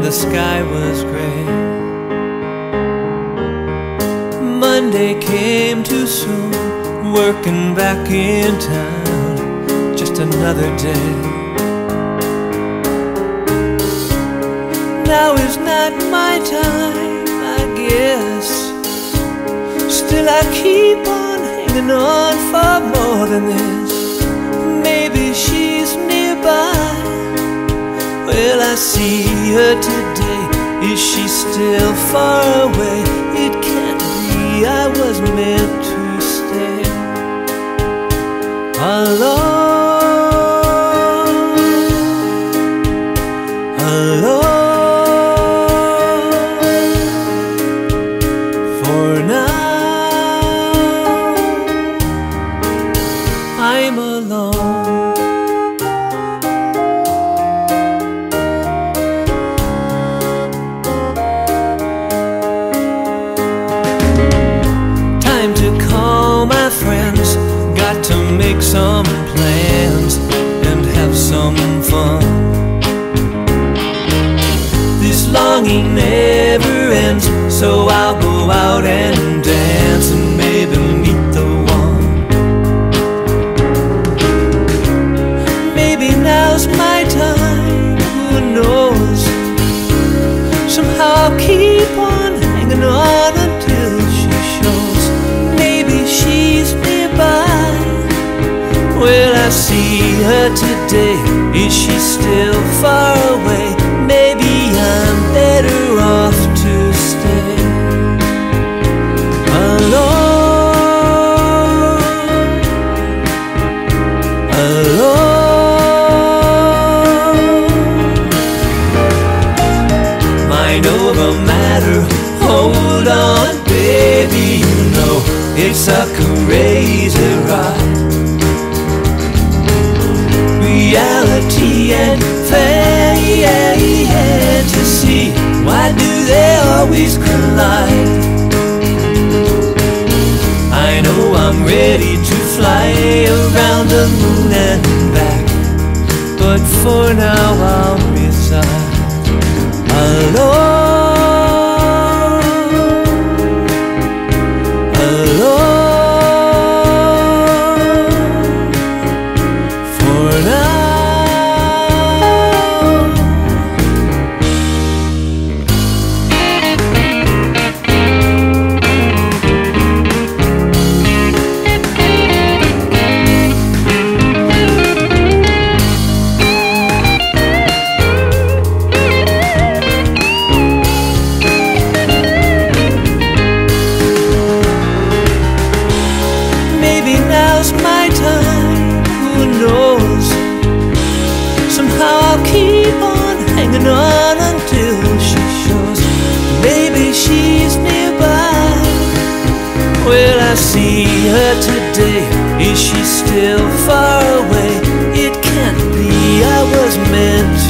the sky was gray. Monday came too soon, working back in town, just another day. Now is not my time, I guess. Still I keep on hanging on for more than this. Maybe she's nearby. Will I see her today? Is she still far away? It can't be, I was meant to stay alone, alone. For now, I'm alone. My friends, got to make some plans and have some fun. This longing never ends, so I'll go out and dance and maybe meet the one. Maybe now's my time, who knows? Somehow I'll keep on hanging on until she shows. She's nearby. Will I see her today? Is she still far away? Maybe I'm better off to stay alone, alone. Mind over matter, hold on, baby, you know it's a crazy ride. Reality and fantasy, why do they always collide? I know I'm ready to fly around the moon and back, but for now I'll reside alone. My time, who knows? Somehow I'll keep on hanging on until she shows. Maybe she's nearby. Will I see her today? Is she still far away? It can't be, I was meant